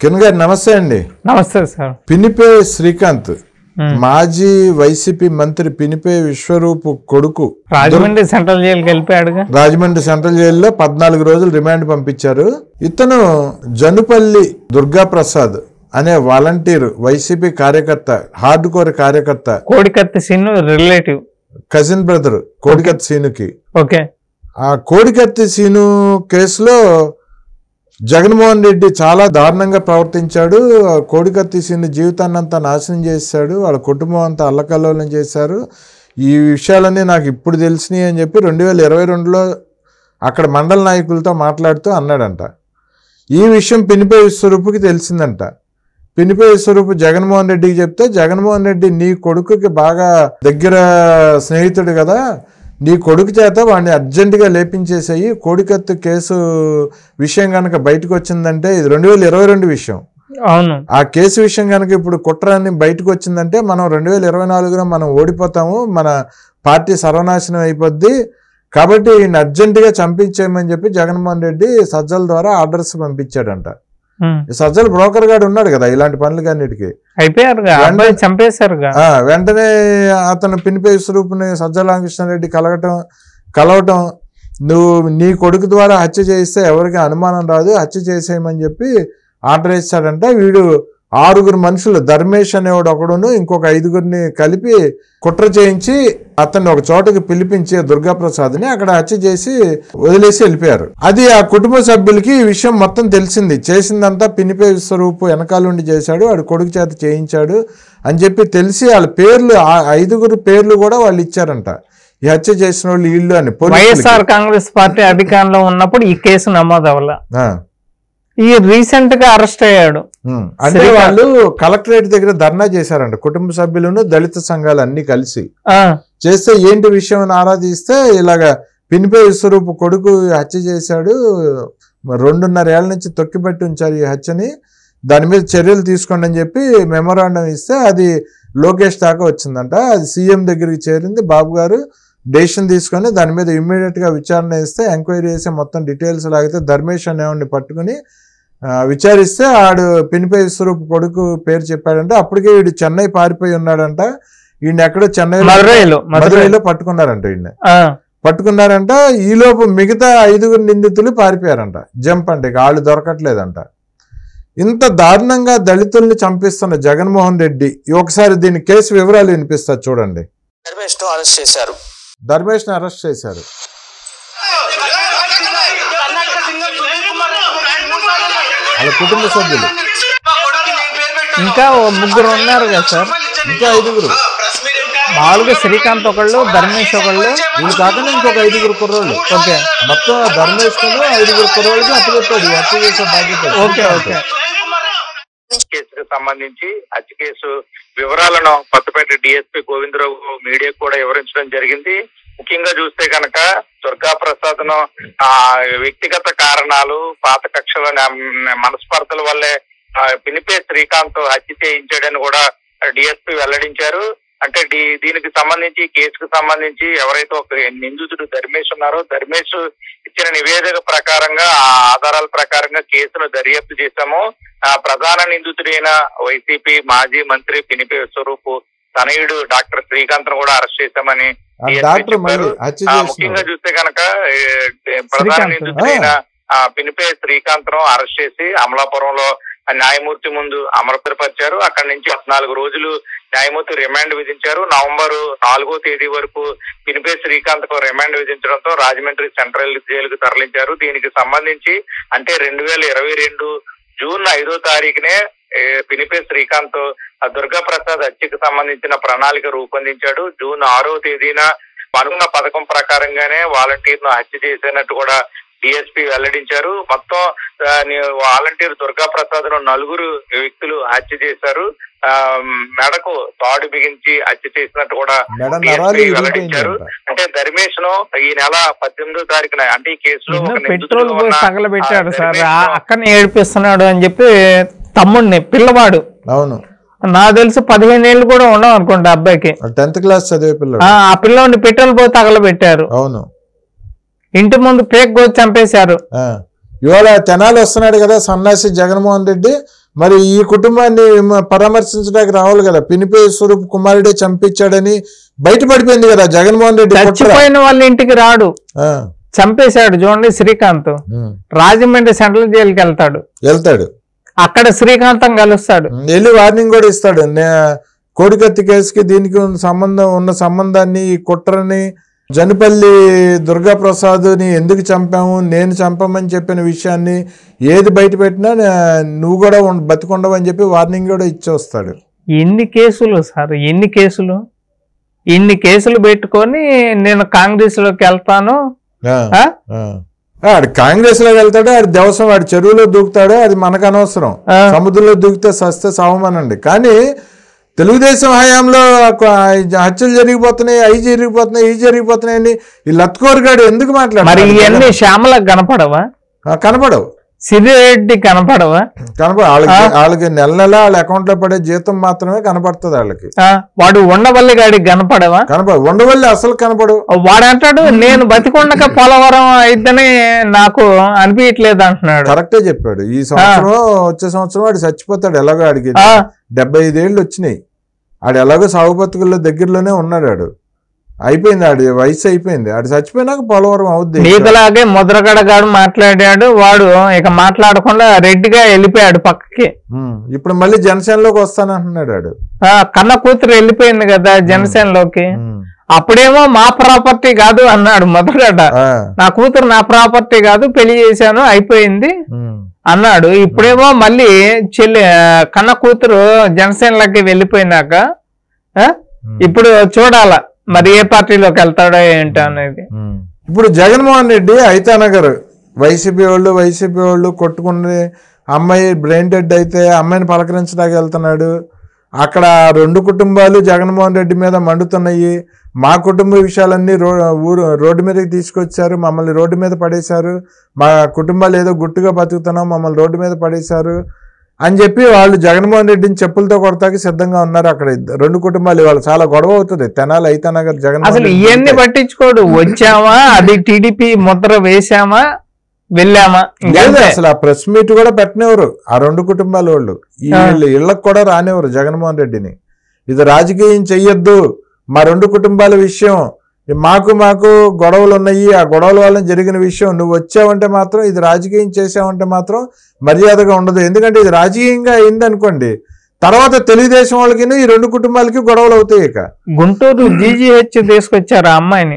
కిరణ్ గారు నమస్తే అండి. నమస్తే సార్. పినిపే శ్రీకాంత్ మాజీ వైసీపీ మంత్రి పినిపే విశ్వరూప్ కొడుకు రాజమండ్రి సెంట్రల్ జైలుకి వెళ్ళిపోయాడుగా. రాజమండ్రి సెంట్రల్ జైల్లో 14 రోజులు రిమాండ్ పంపించారు. ఇతను జనుపల్లి దుర్గా ప్రసాద్ అనే వాలంటీర్ వైసీపీ కార్యకర్త, హార్డ్ కోర్ కార్యకర్త, Kodikathi scene relative cousin brother కోడికత్తి సీనుకి. ఓకే. ఆ కోడికత్తి సీను కేసులో జగన్మోహన్ రెడ్డి చాలా దారుణంగా ప్రవర్తించాడు. కోడికత్తి సీను జీవితాన్ని అంతా నాశనం చేశాడు, వాళ్ళ కుటుంబం అంతా అల్లకల్లోలం చేశారు. ఈ విషయాలన్నీ నాకు ఇప్పుడు తెలిసినాయి అని చెప్పి 2022లో అక్కడ మండల నాయకులతో మాట్లాడుతూ అన్నాడంట. ఈ విషయం పినిపే విశ్వరూపుకి తెలిసిందంట. పినిపే విశ్వరూపు జగన్మోహన్ రెడ్డికి చెప్తే, జగన్మోహన్ రెడ్డి నీ కొడుకుకి బాగా దగ్గర స్నేహితుడు కదా, నీ కొడుకు చేత వాడిని అర్జెంటుగా లేపించేసేయి. కోడికత్తి కేసు విషయం కనుక బయటకు వచ్చిందంటే, ఇది 2022 విషయం. అవును. ఆ కేసు విషయం కనుక ఇప్పుడు కుట్రాన్ని బయటకు వచ్చిందంటే మనం 2024లో మనం ఓడిపోతాము, మన పార్టీ సర్వనాశనం అయిపోద్ది. కాబట్టి ఈయన అర్జెంటుగా చంపించేయమని చెప్పి జగన్మోహన్ రెడ్డి సజ్జల ద్వారా ఆర్డర్స్ పంపించాడంట. సజ్జల బ్రోకర్ గాడు ఉన్నాడు కదా ఇలాంటి పనులకన్నిటికీ. వెంటనే అతను పినిపే విశ్వరూపుని సజ్జల రామకృష్ణారెడ్డి కలవటం, నువ్వు నీ కొడుకు ద్వారా హత్య చేయిస్తే ఎవరికి అనుమానం రాదు, హత్య చేసేయమని చెప్పి ఆర్డర్ ఇచ్చాడంట. వీడు 6 మనుషులు, ధర్మేష్ అనేవాడు ఒకడును ఇంకొక 5గురిని కలిపి కుట్ర చేయించి అతన్ని ఒక చోటకి పిలిపించి దుర్గాప్రసాద్ని అక్కడ హత్య చేసి వదిలేసి వెళ్ళిపోయారు. అది ఆ కుటుంబ సభ్యులకి ఈ విషయం మొత్తం తెలిసింది. చేసిందంతా పినిపే విశ్వరూపు వెనకాలండి చేశాడు, వాడు కొడుకు చేత చేయించాడు అని చెప్పి తెలిసి వాళ్ళ పేర్లు, 5గురు పేర్లు కూడా వాళ్ళు ఇచ్చారంట. ఈ హత్య చేసిన వాళ్ళు వీళ్ళు అని. వైఎస్ఆర్ కాంగ్రెస్ పార్టీ అధికారంలో ఉన్నప్పుడు ఈ కేసు నమోదు అవ్వాల. ఈ రీసెంట్ గా అరెస్ట్ అయ్యాడు. అంటే వాళ్ళు కలెక్టరేట్ దగ్గర ధర్నా చేశారంట, కుటుంబ సభ్యులను దళిత సంఘాలు అన్ని కలిసి చేస్తే ఏంటి విషయం అని ఆరాధిస్తే ఇలాగా పినిపే విశ్వరూపు కొడుకు హత్య చేశాడు, 2.5 ఏళ్ల నుంచి తొక్కిపెట్టి ఉంచారు ఈ హత్యని, దాని మీద చర్యలు తీసుకోండి అని చెప్పి మెమోరాండం ఇస్తే అది లోకేష్ దాకా వచ్చిందంట. అది సీఎం దగ్గరికి చేరింది. బాబు గారు డెసిషన్ తీసుకొని దాని మీద ఇమ్మీడియట్ గా విచారణ చేస్తే, ఎంక్వైరీ చేసి మొత్తం డీటెయిల్స్ లాగితే ధర్మేష్ అనేవాడిని పట్టుకుని విచారిస్తే ఆడు పినిపే విశ్వరూపు కొడుకు పేరు చెప్పాడంటే అప్పటికే వీడు చెన్నై పారిపోయి ఉన్నాడంట. ఈయన ఎక్కడో మదురైలో పట్టుకున్నారంట. ఈయన పట్టుకున్నారంట. ఈలోపు మిగతా 5 నిందితులు పారిపోయారంట. జంప్ అంటే వాళ్ళు దొరకట్లేదంట. ఇంత దారుణంగా దళితుల్ని చంపిస్తున్న జగన్మోహన్ రెడ్డి ఒకసారి దీని కేసు వివరాలు వినిపిస్తారు చూడండి. ధర్మేష్ ని అరెస్ట్ చేశారు. వాళ్ళ కుటుంబ సభ్యులు ఇంకా 3 ఉన్నారు కదా సార్, ఇంకా 5గురు. మామూలుగా శ్రీకాంత్ ఒకళ్ళు, ధర్మేష్ ఒకళ్ళు, వీళ్ళు కాకుండా ఇంకొక 5గురు కుర్రోళ్ళు. ఓకే. మొత్తం ధర్మేష్ 5గురు కుర్రోళ్ళకి అప్పచెప్పాడు హత్య చేసే బాధ్యత. Okay okay. కేసుకు సంబంధించి హత్య కేసు వివరాలను కొత్తపేట డిఎస్పీ గోవిందరావు మీడియాకు కూడా వివరించడం జరిగింది. ముఖ్యంగా చూస్తే కనుక దుర్గా ప్రసాద్ ను వ్యక్తిగత కారణాలు, పాత కక్షల మనస్పర్ధల వల్లే పినిపే శ్రీకాంత్ హత్య చేయించాడని కూడా డిఎస్పీ వెల్లడించారు. అంటే దీనికి సంబంధించి, కేసుకు సంబంధించి ఎవరైతే ఒక నిందితుడు ధర్మేష్ ఉన్నారో, ధర్మేష్ ఇచ్చిన నివేదిక ప్రకారంగా, ఆ ఆధారాల ప్రకారంగా కేసును దర్యాప్తు చేశాము. ప్రధాన నిందితుడైన వైసీపీ మాజీ మంత్రి పినిపే విశ్వరూపు తనయుడు డాక్టర్ శ్రీకాంత్ ను కూడా అరెస్ట్ చేశామని చెప్పారు. ముఖ్యంగా చూస్తే కనుక ప్రధాన నిందితుడైన పినిపే శ్రీకాంత్ ను అరెస్ట్ చేసి అమలాపురంలో న్యాయమూర్తి ముందు అమరపరిచారు. అక్కడి నుంచి 14 రోజులు న్యాయమూర్తి రిమాండ్ విధించారు. నవంబర్ 4వ తేదీ వరకు పినిపే శ్రీకాంత్ కు రిమాండ్ విధించడంతో రాజమండ్రి సెంట్రల్ జైలుకు తరలించారు. దీనికి సంబంధించి అంటే 2022 జూన్ 5వ తారీఖునే పినిపే శ్రీకాంత్ దుర్గా ప్రసాద్ హత్యకు సంబంధించిన ప్రణాళిక రూపొందించాడు. జూన్ 6వ తేదీన అనుకున్న పథకం ప్రకారంగానే వాలంటీర్ ను హత్య చేసినట్టు కూడా డిఎస్పీ వెల్లడించారు. మొత్తం వాలంటీర్ దుర్గా ప్రసాద్ ను 4 వ్యక్తులు హత్య చేశారు. మెడకు తాడు బిగించి హత్య చేసినట్టు కూడా డిఎస్పీ వెల్లడించారు. అంటే ధర్మేష్ ను ఈ నెల 18వ తారీఖున అంటే ఈ కేసులో పెట్రోల్ తగలబెట్టాడు సార్, అక్కడనే ఏడిపిస్తున్నాడు అని చెప్పి తమ్ముడిని, పిల్లవాడు. అవును, నాకు తెలిసి 15 ఏళ్ళు కూడా ఉండవు అనుకోండి అబ్బాయికి. 10th క్లాస్ చదివే పిల్లడు. ఆ పిల్లవాడిని పెట్రోల్ పోయి తగలబెట్టారు. అవును, ఇంటి ముందు పేక్ కోసి చంపేశారు. ఇవాళ తెనాలి వస్తున్నాడు కదా సన్నాసి జగన్మోహన్ రెడ్డి, మరి ఈ కుటుంబాన్ని పరామర్శించడానికి రావాలి కదా. పినిపే స్వరూప్ కుమారుడే చంపించాడని బయటపడిపోయింది కదా జగన్మోహన్ రెడ్డి. చచ్చిపోయిన వాళ్ళ ఇంటికి రాడు, చంపేశాడు. చూడండి శ్రీకాంత్ రాజమండ్రి సెంట్రల్ జైలుకి వెళ్తాడు, అక్కడ శ్రీకాంతం కలుస్తాడు, వెళ్ళి వార్నింగ్ కూడా ఇస్తాడు. కోడికత్తి కేసుకి దీనికి ఉన్న సంబంధాన్ని, ఈ కుట్రని, జనపల్లి దుర్గాప్రసాద్ని ఎందుకు చంపాము, నేను చంపమని చెప్పిన విషయాన్ని ఏది బయట పెట్టినా నువ్వు కూడా బతికొండవు అని చెప్పి వార్నింగ్ కూడా ఇచ్చి వస్తాడు. ఎన్ని కేసులు సార్, ఇన్ని కేసులు పెట్టుకొని నేను కాంగ్రెస్ లోకి వెళ్తాను. ఆడు కాంగ్రెస్ లోకి వెళ్తాడు, ఆడు దేవసం, వాడి చెరువులో దూకుతాడు, అది మనకు అనవసరం. సముద్రంలో దూకితే సస్తే సవమనండి. కానీ తెలుగుదేశం హయాంలో హత్యలు జరిగిపోతున్నాయి, అవి జరిగిపోతున్నాయి అని ఈ లత్కోర్గాడు ఎందుకు మాట్లాడారు? ఇవన్నీ శ్యామలకు కనపడవు, సిరిరెడ్డి కనపడవా? వాళ్ళకి నెల వాళ్ళ అకౌంట్ లో పడే జీతం మాత్రమే కనపడుతుంది వాళ్ళకి. వాడు ఉండవల్లి గాడికి కనపడవా? ఉండవల్లి అసలు కనపడు. వాడు అంటాడు నేను బతికొండక పోలవరం అయితేనే నాకు అనిపించట్లేదు అంటున్నాడు. కరెక్టే చెప్పాడు. ఈ సంవత్సరం వచ్చే సంవత్సరం వాడు చచ్చిపోతాడు. ఎలాగో ఆడికి 75 ఏళ్ళు వచ్చినాయి, ఆడు ఎలాగో సాగు బతుకుల్లో దగ్గరలోనే ఉన్నాడు. ఆడు అయిపోయింది, ఆడి వయసు అయిపోయింది, ఆడు చచ్చిపోయినాక పోలవరం అవుద్ది. నీకులాగే ముద్రగడ గాడు మాట్లాడాడు, వాడు ఇక మాట్లాడకుండా రెడ్డిగా వెళ్ళిపోయాడు పక్కకి. ఇప్పుడు మళ్ళీ జనసేనలోకి వస్తానంటున్నాడు. ఆడు కన్న కూతురు వెళ్ళిపోయింది కదా జనసేనలోకి. అప్పుడేమో మా ప్రాపర్టీ కాదు అన్నాడు ముద్రగడ, నా కూతురు నా ప్రాపర్టీ కాదు, పెళ్లి చేశాను అయిపోయింది అన్నాడు. ఇప్పుడేమో మళ్ళీ కన్న కూతురు జనసేనలోకి వెళ్ళిపోయినాక ఇప్పుడు చూడాల మరి ఏ పార్టీలోకి వెళ్తాడో ఏంటో అనేది. ఇప్పుడు జగన్మోహన్ రెడ్డి ఐతానగర్ వైసీపీ వాళ్ళు కొట్టుకుని అమ్మాయి బ్రెయిన్ డెడ్ అయితే అమ్మాయిని పలకరించడానికి వెళ్తున్నాడు. అక్కడ 2 కుటుంబాలు జగన్మోహన్ రెడ్డి మీద మండుతున్నాయి. మా కుటుంబ విషయాలన్నీ రోడ్డు మీదకి తీసుకొచ్చారు, మమ్మల్ని రోడ్డు మీద పడేశారు, మా కుటుంబాలు ఏదో గుట్టుగా బతుకుతున్నాం, మమ్మల్ని రోడ్డు మీద పడేశారు అని చెప్పి వాళ్ళు జగన్మోహన్ రెడ్డిని చెప్పులతో కొడతాకి సిద్ధంగా ఉన్నారు. అక్కడ 2 కుటుంబాలు వాళ్ళు చాలా గొడవ అవుతుంది. తెనాలి ఐతానగర్ అసలు ఇవన్నీ పట్టించుకోడు. వచ్చామా, అది టీడీపీ ముద్ర వేసామా, వెళ్ళామా, అసలు ఆ ప్రెస్ మీట్ కూడా పెట్టనివ్వరు ఆ 2 కుటుంబాల వాళ్ళు. ఇళ్లకు కూడా రానివ్వరు జగన్మోహన్ రెడ్డిని. ఇది రాజకీయం చెయ్యొద్దు, మా 2 కుటుంబాల విషయం, మాకు గొడవలు ఉన్నాయి, ఆ గొడవల వల్ల జరిగిన విషయం, నువ్వు వచ్చావంటే మాత్రం, ఇది రాజకీయం చేసావంటే మాత్రం మర్యాదగా ఉండదు. ఎందుకంటే ఇది రాజకీయంగా అయిందనుకోండి, తర్వాత తెలుగుదేశం వాళ్ళకి ఈ 2 కుటుంబాలకి గొడవలు అవుతాయి. ఇక గుంటూరు జీజీహెచ్ తీసుకొచ్చారు ఆ అమ్మాయిని,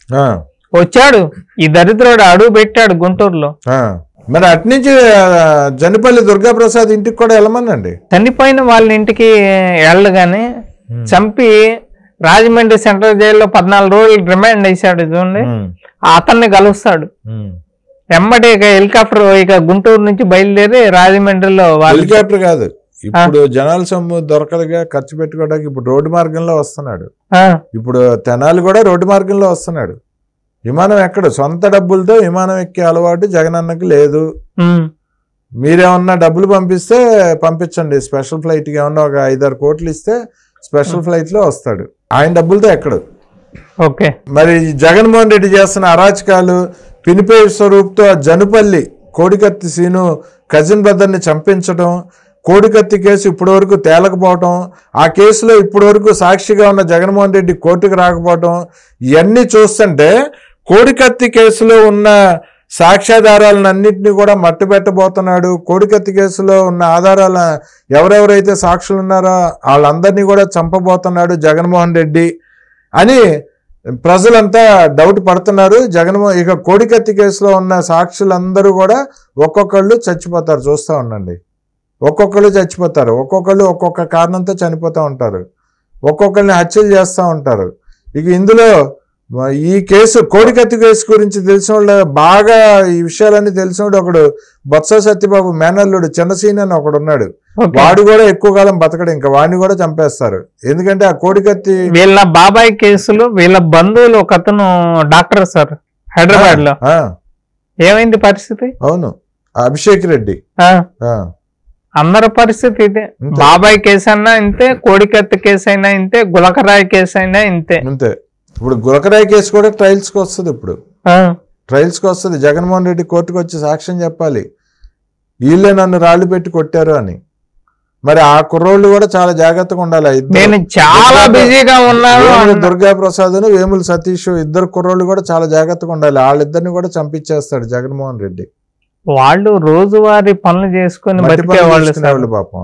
వచ్చాడు ఈ దరిద్రుడు అడుగు పెట్టాడు గుంటూరులో. మరి అట్నుంచి జనపల్లి దుర్గాప్రసాద్ ఇంటికి కూడా వెళ్ళమనండి. చనిపోయిన వాళ్ళ ఇంటికి వెళ్ళగానే చంపి రాజమండ్రి సెంట్రల్ జైల్లో 14 రోజులు రిమాండ్ వేసాడు. చూడండి, అతన్ని కలుస్తాడు వెంబడి. ఇక హెలికాప్టర్ ఇక గుంటూరు నుంచి బయలుదేరి రాజమండ్రిలో. హెలికాప్టర్ కాదు, ఇప్పుడు జనాల సొమ్ము దొరకదుగా, ఖర్చు పెట్టుకోవడానికి ఇప్పుడు రోడ్డు మార్గంలో వస్తున్నాడు. ఇప్పుడు తెనాలి కూడా రోడ్డు మార్గంలో వస్తున్నాడు. విమానం ఎక్కడు, సొంత డబ్బులతో విమానం ఎక్కే అలవాటు జగనన్నకి లేదు. మీరేమన్నా డబ్బులు పంపిస్తే పంపించండి, స్పెషల్ ఫ్లైట్ కి ఏమన్నా ఒక 5-6 కోట్లు ఇస్తే స్పెషల్ ఫ్లైట్ లో వస్తాడు, ఆయన డబ్బులతో ఎక్కడు. ఓకే, మరి జగన్మోహన్ రెడ్డి చేస్తున్న అరాచకాలు, పినిపే స్వరూప్తో జనపల్లి కోడికత్తి సీను కజిన్ బ్రదర్ని చంపించడం, కోడికత్తి కేసు ఇప్పటి వరకు తేలకపోవటం, ఆ కేసులో ఇప్పటి వరకు సాక్షిగా ఉన్న జగన్మోహన్ రెడ్డి కోర్టుకు రాకపోవటం, ఇవన్నీ చూస్తుంటే కోడికత్తి కేసులో ఉన్న సాక్ష్యాధారాలన్నింటినీ కూడా మట్టుబెట్టబోతున్నాడు. కోడికత్తి కేసులో ఉన్న ఆధారాల ఎవరెవరైతే సాక్షులు ఉన్నారో వాళ్ళందరినీ కూడా చంపబోతున్నాడు జగన్మోహన్ రెడ్డి అని ప్రజలంతా డౌట్ పడుతున్నారు. ఇక కోడికత్తి కేసులో ఉన్న సాక్షులందరూ కూడా ఒక్కొక్కళ్ళు చచ్చిపోతారు. చూస్తూ ఉండండి, ఒక్కొక్కళ్ళు చచ్చిపోతారు, ఒక్కొక్కళ్ళు ఒక్కొక్క కారణంతో చనిపోతూ ఉంటారు, ఒక్కొక్కరిని హత్యలు చేస్తూ ఉంటారు. ఇక ఇందులో ఈ కేసు కోడికత్తి కేసు గురించి తెలిసిన వాళ్ళు, బాగా ఈ విషయాలన్నీ తెలిసినోడు ఒకడు బొత్స సత్యబాబు మేనల్లుడు చిన్నసీన్ అని ఒకడు ఉన్నాడు. వాడు కూడా ఎక్కువ కాలం బతకడు, ఇంకా వాడిని కూడా చంపేస్తారు. ఎందుకంటే ఆ కోడికత్తి వీళ్ళ బాబాయ్ కేసులో వీళ్ళ బంధువులు ఒక అతను డాక్టర్ సార్ హైదరాబాద్ లో, ఏమైంది పరిస్థితి? అవును, అభిషేక్ రెడ్డి. అందరి పరిస్థితి ఇదే. బాబాయ్ కేసు అయినా ఇంతే, కోడికత్తి కేసు అయినా ఇంతే, గులకరాయి కేసు అయినా ఇంతే. ఇప్పుడు గులకరాయి కేసు కూడా ట్రయల్స్ కి వస్తుంది. ఇప్పుడు ట్రయల్స్ కి వస్తుంది. జగన్మోహన్ రెడ్డి కోర్టుకు వచ్చి సాక్ష్యం చెప్పాలి, వీళ్ళే నన్ను రాళ్లు పెట్టి కొట్టారు అని. మరి ఆ కుర్రోళ్ళు కూడా చాలా జాగ్రత్తగా ఉండాలి. నేను చాలా బిజీగా ఉన్నాను. దుర్గా ప్రసాద్ వేముల సతీష్ ఇద్దరు కుర్రోళ్ళు కూడా చాలా జాగ్రత్తగా ఉండాలి. వాళ్ళిద్దరిని కూడా చంపించేస్తాడు జగన్మోహన్ రెడ్డి. వాళ్ళు రోజువారీ పనులు చేసుకుని బతికేవాళ్ళు పాపం.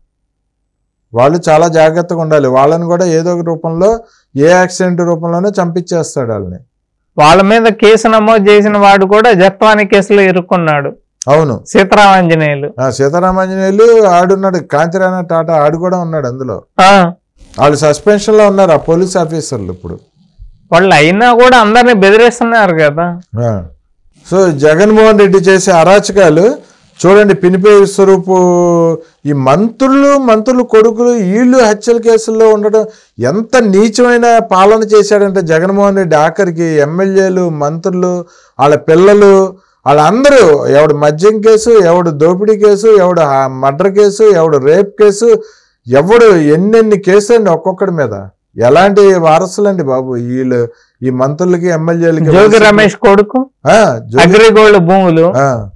వాళ్ళు చాలా జాగ్రత్తగా ఉండాలి. వాళ్ళని కూడా ఏదో ఒక రూపంలో ఏ యాక్సిడెంట్ రూపంలోనే చంపించేస్తాడు వాళ్ళని. వాళ్ళ మీద కేసు నమోదు చేసిన వాడు కూడా జత్వాని కేసులో ఇరుక్కున్నాడు. అవును, సీతారామాంజనేయులు ఆడున్నాడు. కాంతిరాణ టాటా ఆడు కూడా ఉన్నాడు అందులో. వాళ్ళు సస్పెన్షన్ లో ఉన్నారు ఆ పోలీస్ ఆఫీసర్లు. ఇప్పుడు వాళ్ళు అయినా కూడా అందరినీ బెదిరిస్తున్నారు కదా. సో జగన్మోహన్ రెడ్డి చేసే అరాచకాలు చూడండి. పినిపే విశ్వరూపు ఈ మంత్రులు కొడుకులు వీళ్ళు హత్యల కేసుల్లో ఉండడం ఎంత నీచమైన పాలన చేశాడంటే జగన్మోహన్ రెడ్డి. ఆఖరికి ఎమ్మెల్యేలు, మంత్రులు, వాళ్ళ పిల్లలు, వాళ్ళందరూ ఎవడు మద్యం కేసు, ఎవడు దోపిడీ కేసు, ఎవడు మర్డర్ కేసు, ఎవడు రేప్ కేసు, ఎవడు ఎన్నెన్ని కేసులు అండి ఒక్కొక్కడి మీద. ఎలాంటి వారసులండి బాబు వీళ్ళు. ఈ మంత్రులకి ఎమ్మెల్యేలకి. జోగి రమేష్ కొడుకు అగ్రిగోల్డ్ భూములు,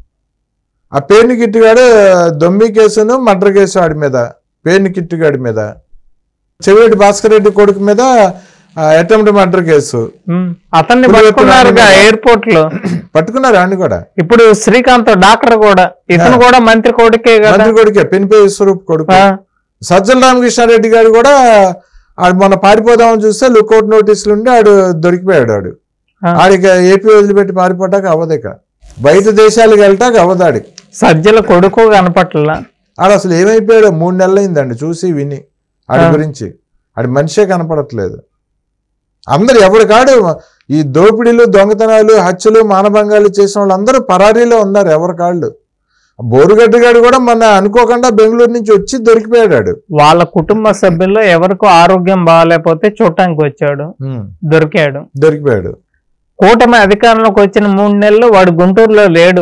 ఆ పేరుని కిట్టుగాడు దొమ్మి కేసును మర్డర్ కేసు ఆడి మీద, పేరుని కిట్టుగాడి మీద. చెవిరెడ్డి భాస్కర్ రెడ్డి కొడుకు మీద అటెంప్ట్ మర్డర్ కేసు. అతన్ని పట్టుకున్నారు ఎయిర్పోర్ట్ లో. పట్టుకున్నారు ఆయన కూడా. ఇప్పుడు శ్రీకాంత్ డాక్టర్ కూడా, ఇతను కూడా మంత్రి కొడుకే. మంత్రి కొడుకే, పినిపే విశ్వరూప్ కొడుకు. సజ్జల రామకృష్ణారెడ్డి గారు కూడా ఆడు మొన్న పారిపోదామని చూస్తే లుకౌట్ నోటీసులు ఉండి ఆడు దొరికిపోయాడు. ఆడికి ఏపీ వదిలిపెట్టి పారిపోటాక అవ్వదేక, బయట దేశాలకు వెళ్ళటాక అవ్వదాడికి. సజ్జల కొడుకు కనపట్ల. ఆడు అసలు ఏమైపోయాడో 3 నెలలు అయిందండి చూసి విని ఆడి గురించి. ఆడి మనిషే కనపడట్లేదు. అందరు ఎవరి కాడు ఈ దోపిడీలు, దొంగతనాలు, హత్యలు, మానభంగాలు చేసిన వాళ్ళందరూ పరారీలో ఉన్నారు ఎవరి కాళ్ళు. బోరుగడ్డి గారు కూడా మొన్న అనుకోకుండా బెంగళూరు నుంచి వచ్చి దొరికిపోయాడు. వాళ్ళ కుటుంబ సభ్యుల్లో ఎవరికో ఆరోగ్యం బాగాలేకపోతే చూడటానికి వచ్చాడు, దొరికిపోయాడు. కూటమి అధికారంలోకి వచ్చిన 3 నెలలు వాడు గుంటూరులో లేడు.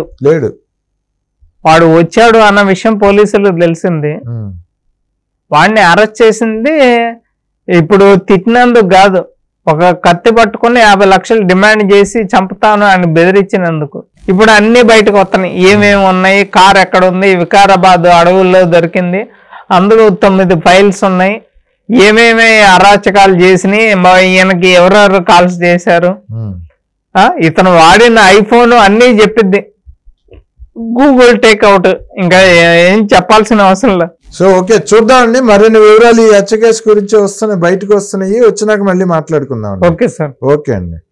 వాడు వచ్చాడు అన్న విషయం పోలీసులు తెలిసింది. వాడిని అరెస్ట్ చేసింది ఇప్పుడు తిట్టినందుకు కాదు, ఒక కత్తి పట్టుకుని 50 లక్షలు డిమాండ్ చేసి చంపుతాను అని బెదిరించినందుకు. ఇప్పుడు అన్ని బయటకు వస్తున్నాయి. ఏమేమి ఉన్నాయి, కార్ ఎక్కడ ఉంది, వికారాబాద్ అడవుల్లో దొరికింది, అందులో 9 ఫైల్స్ ఉన్నాయి. ఏమేమి అరాచకాలు చేసినాయి, ఈయనకి ఎవరెవరు కాల్స్ చేశారు, ఇతను వాడిన ఐఫోన్ అన్నీ చెప్పిద్ది గూగుల్ టేక్అవుట్. ఇంకా ఏం చెప్పాల్సిన అవసరం లేదు. సో ఓకే, చూద్దామండి మరిన్ని వివరాలు ఈ హత్య కేసు గురించి వస్తున్నాయి, బయటకు వస్తున్నాయి. వచ్చినాక మళ్ళీ మాట్లాడుకుందాం. Okay sir. ఓకే అండి.